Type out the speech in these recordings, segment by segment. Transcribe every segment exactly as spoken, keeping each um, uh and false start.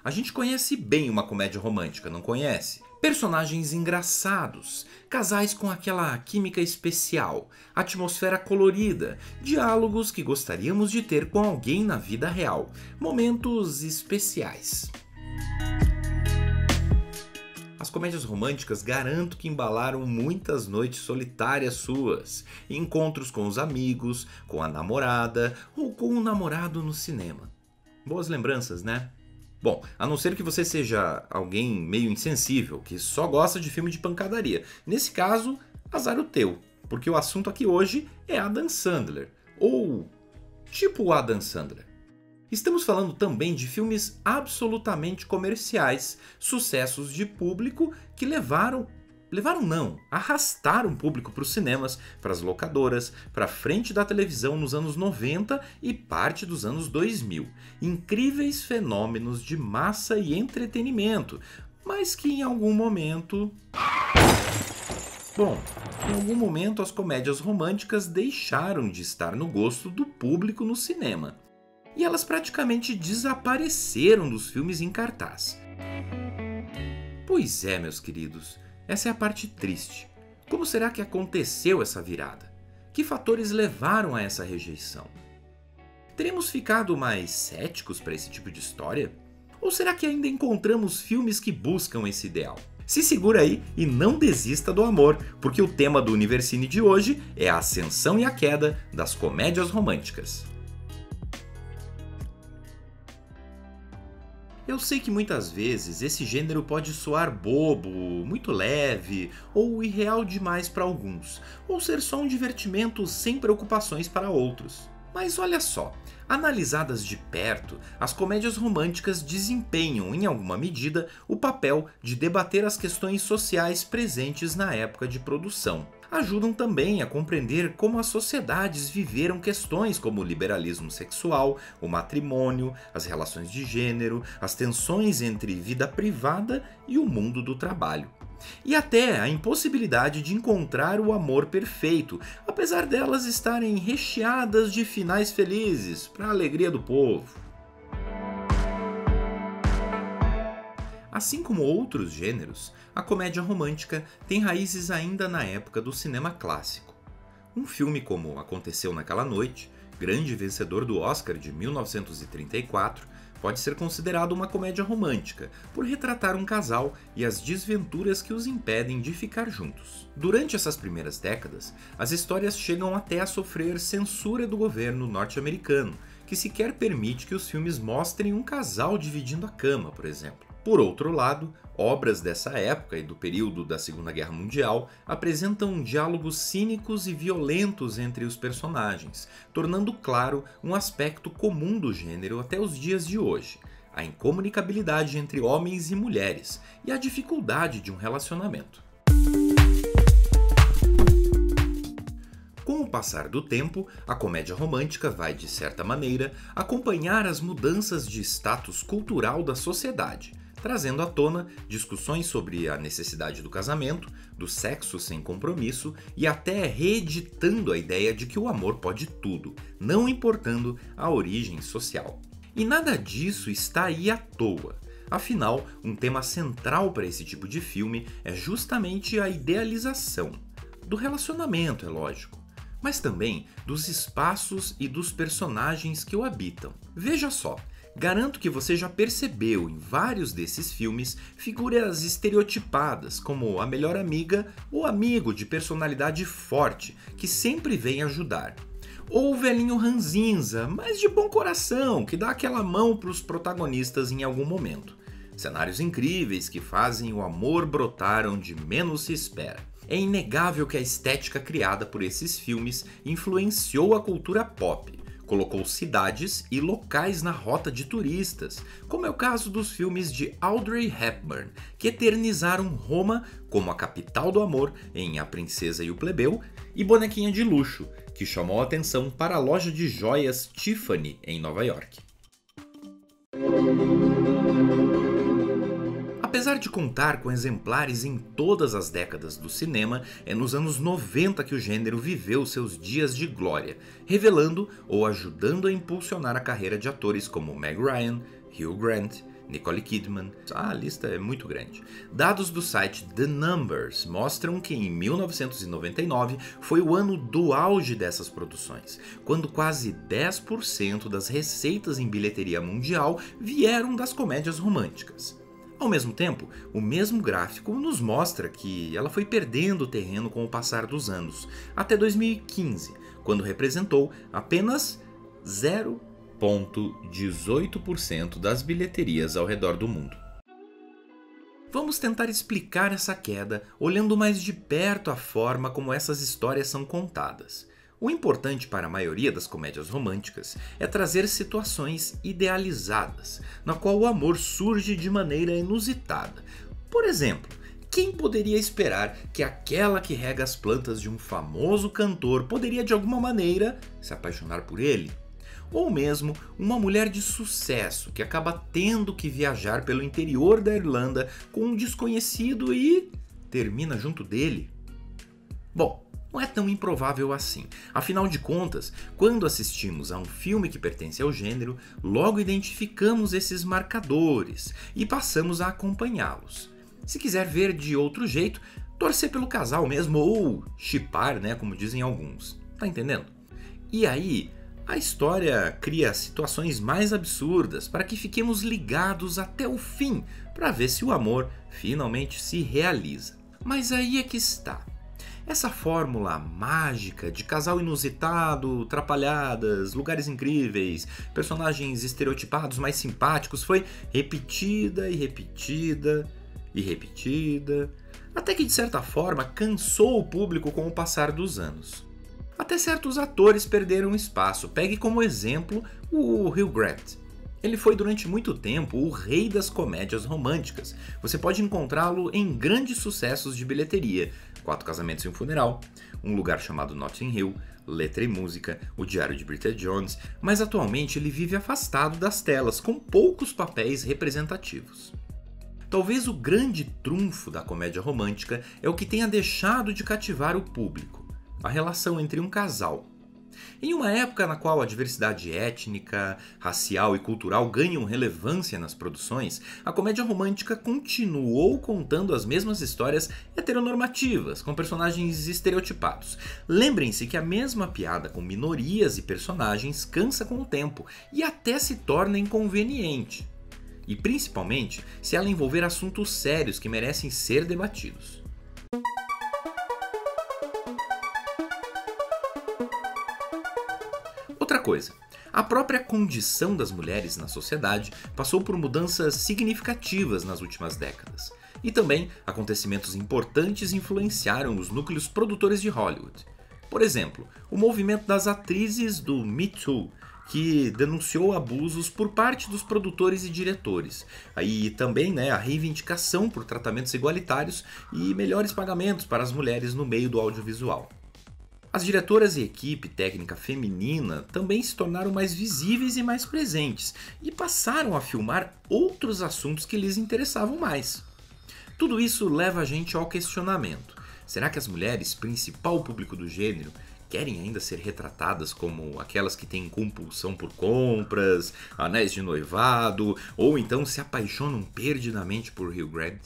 A gente conhece bem uma comédia romântica, não conhece? Personagens engraçados, casais com aquela química especial, atmosfera colorida, diálogos que gostaríamos de ter com alguém na vida real, momentos especiais. As comédias românticas garanto que embalaram muitas noites solitárias suas, encontros com os amigos, com a namorada ou com o namorado no cinema. Boas lembranças, né? Bom, a não ser que você seja alguém meio insensível, que só gosta de filme de pancadaria. Nesse caso, azar o teu, porque o assunto aqui hoje é Adam Sandler, ou tipo o Adam Sandler. Estamos falando também de filmes absolutamente comerciais, sucessos de público que levaram, levaram não, arrastaram o público para os cinemas, para as locadoras, para a frente da televisão nos anos noventa e parte dos anos dois mil. Incríveis fenômenos de massa e entretenimento, mas que em algum momento... Bom, em algum momento as comédias românticas deixaram de estar no gosto do público no cinema. E elas praticamente desapareceram dos filmes em cartaz. Pois é, meus queridos, essa é a parte triste. Como será que aconteceu essa virada? Que fatores levaram a essa rejeição? Teremos ficado mais céticos para esse tipo de história? Ou será que ainda encontramos filmes que buscam esse ideal? Se segura aí e não desista do amor, porque o tema do Universine de hoje é a ascensão e a queda das comédias românticas. Eu sei que muitas vezes esse gênero pode soar bobo, muito leve ou irreal demais para alguns, ou ser só um divertimento sem preocupações para outros. Mas olha só, analisadas de perto, as comédias românticas desempenham, em alguma medida, o papel de debater as questões sociais presentes na época de produção. Ajudam também a compreender como as sociedades viveram questões como o liberalismo sexual, o matrimônio, as relações de gênero, as tensões entre vida privada e o mundo do trabalho. E até a impossibilidade de encontrar o amor perfeito, apesar delas estarem recheadas de finais felizes, para a alegria do povo. Assim como outros gêneros, a comédia romântica tem raízes ainda na época do cinema clássico. Um filme como Aconteceu Naquela Noite, grande vencedor do Oscar de mil novecentos e trinta e quatro, pode ser considerado uma comédia romântica, por retratar um casal e as desventuras que os impedem de ficar juntos. Durante essas primeiras décadas, as histórias chegam até a sofrer censura do governo norte-americano, que sequer permite que os filmes mostrem um casal dividindo a cama, por exemplo. Por outro lado, obras dessa época e do período da Segunda Guerra Mundial apresentam diálogos cínicos e violentos entre os personagens, tornando claro um aspecto comum do gênero até os dias de hoje: a incomunicabilidade entre homens e mulheres e a dificuldade de um relacionamento. Com o passar do tempo, a comédia romântica vai, de certa maneira, acompanhar as mudanças de status cultural da sociedade, trazendo à tona discussões sobre a necessidade do casamento, do sexo sem compromisso e até reeditando a ideia de que o amor pode tudo, não importando a origem social. E nada disso está aí à toa. Afinal, um tema central para esse tipo de filme é justamente a idealização do relacionamento, é lógico, mas também dos espaços e dos personagens que o habitam. Veja só, garanto que você já percebeu em vários desses filmes figuras estereotipadas, como a melhor amiga ou amigo de personalidade forte, que sempre vem ajudar. Ou o velhinho ranzinza, mas de bom coração, que dá aquela mão para os protagonistas em algum momento. Cenários incríveis que fazem o amor brotar onde menos se espera. É inegável que a estética criada por esses filmes influenciou a cultura pop, colocou cidades e locais na rota de turistas, como é o caso dos filmes de Audrey Hepburn, que eternizaram Roma como a capital do amor em A Princesa e o Plebeu, e Bonequinha de Luxo, que chamou a atenção para a loja de joias Tiffany em Nova York. Apesar de contar com exemplares em todas as décadas do cinema, é nos anos noventa que o gênero viveu seus dias de glória, revelando ou ajudando a impulsionar a carreira de atores como Meg Ryan, Hugh Grant, Nicole Kidman, a lista é muito grande. Dados do site The Numbers mostram que em mil novecentos e noventa e nove foi o ano do auge dessas produções, quando quase dez por cento das receitas em bilheteria mundial vieram das comédias românticas. Ao mesmo tempo, o mesmo gráfico nos mostra que ela foi perdendo terreno com o passar dos anos, até dois mil e quinze, quando representou apenas zero vírgula dezoito por cento das bilheterias ao redor do mundo. Vamos tentar explicar essa queda olhando mais de perto a forma como essas histórias são contadas. O importante para a maioria das comédias românticas é trazer situações idealizadas, na qual o amor surge de maneira inusitada. Por exemplo, quem poderia esperar que aquela que rega as plantas de um famoso cantor poderia de alguma maneira se apaixonar por ele? Ou mesmo uma mulher de sucesso que acaba tendo que viajar pelo interior da Irlanda com um desconhecido e termina junto dele? Bom, não é tão improvável assim. Afinal de contas, quando assistimos a um filme que pertence ao gênero, logo identificamos esses marcadores e passamos a acompanhá-los. Se quiser ver de outro jeito, torcer pelo casal mesmo ou shippar, né, como dizem alguns. Tá entendendo? E aí, a história cria situações mais absurdas para que fiquemos ligados até o fim para ver se o amor finalmente se realiza. Mas aí é que está. Essa fórmula mágica de casal inusitado, trapalhadas, lugares incríveis, personagens estereotipados mais simpáticos foi repetida e repetida e repetida, até que de certa forma cansou o público com o passar dos anos. Até certos atores perderam espaço. Pegue como exemplo o Hugh Grant. Ele foi durante muito tempo o rei das comédias românticas. Você pode encontrá-lo em grandes sucessos de bilheteria: Quatro Casamentos e um Funeral, Um Lugar Chamado Notting Hill, Letra e Música, O Diário de Bridget Jones, mas atualmente ele vive afastado das telas, com poucos papéis representativos. Talvez o grande trunfo da comédia romântica é o que tenha deixado de cativar o público: a relação entre um casal. Em uma época na qual a diversidade étnica, racial e cultural ganham relevância nas produções, a comédia romântica continuou contando as mesmas histórias heteronormativas, com personagens estereotipados. Lembrem-se que a mesma piada com minorias e personagens cansa com o tempo e até se torna inconveniente. E principalmente se ela envolver assuntos sérios que merecem ser debatidos. Outra coisa, a própria condição das mulheres na sociedade passou por mudanças significativas nas últimas décadas. E também acontecimentos importantes influenciaram os núcleos produtores de Hollywood. Por exemplo, o movimento das atrizes do Me Too, que denunciou abusos por parte dos produtores e diretores. Aí também, né, a reivindicação por tratamentos igualitários e melhores pagamentos para as mulheres no meio do audiovisual. As diretoras e equipe técnica feminina também se tornaram mais visíveis e mais presentes e passaram a filmar outros assuntos que lhes interessavam mais. Tudo isso leva a gente ao questionamento: será que as mulheres, principal público do gênero, querem ainda ser retratadas como aquelas que têm compulsão por compras, anéis de noivado, ou então se apaixonam perdidamente por Hugh Grant?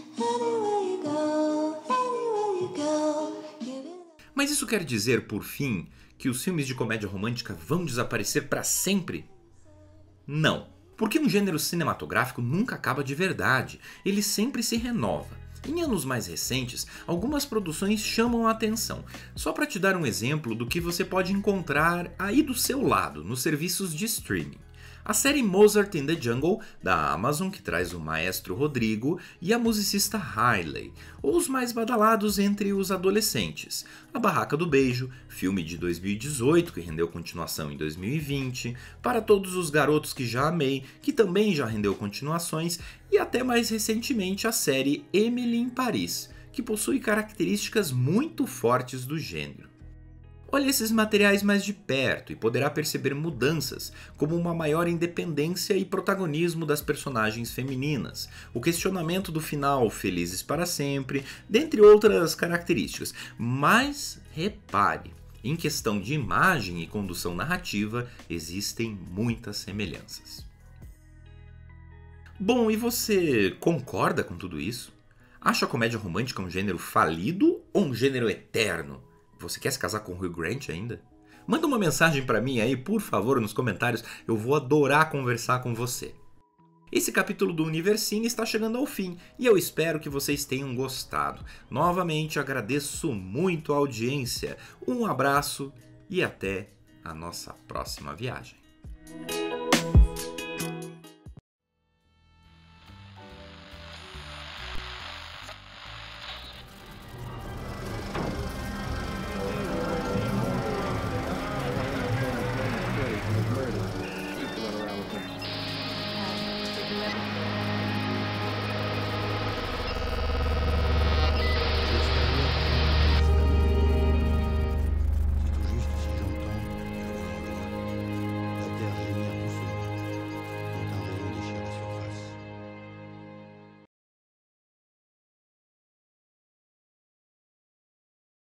Mas isso quer dizer, por fim, que os filmes de comédia romântica vão desaparecer para sempre? Não, porque um gênero cinematográfico nunca acaba de verdade, ele sempre se renova. Em anos mais recentes, algumas produções chamam a atenção. Só para te dar um exemplo do que você pode encontrar aí do seu lado, nos serviços de streaming. A série Mozart in the Jungle, da Amazon, que traz o maestro Rodrigo e a musicista Hailey, ou os mais badalados entre os adolescentes: A Barraca do Beijo, filme de dois mil e dezoito que rendeu continuação em dois mil e vinte, Para Todos os Garotos que Já Amei, que também já rendeu continuações, e até mais recentemente a série Emily em Paris, que possui características muito fortes do gênero. Olhe esses materiais mais de perto e poderá perceber mudanças, como uma maior independência e protagonismo das personagens femininas, o questionamento do final Felizes para Sempre, dentre outras características. Mas repare, em questão de imagem e condução narrativa, existem muitas semelhanças. Bom, e você concorda com tudo isso? Acha a comédia romântica um gênero falido ou um gênero eterno? Você quer se casar com o Hugh Grant ainda? Manda uma mensagem pra mim aí, por favor, nos comentários. Eu vou adorar conversar com você. Esse capítulo do Universine está chegando ao fim e eu espero que vocês tenham gostado. Novamente agradeço muito a audiência. Um abraço e até a nossa próxima viagem.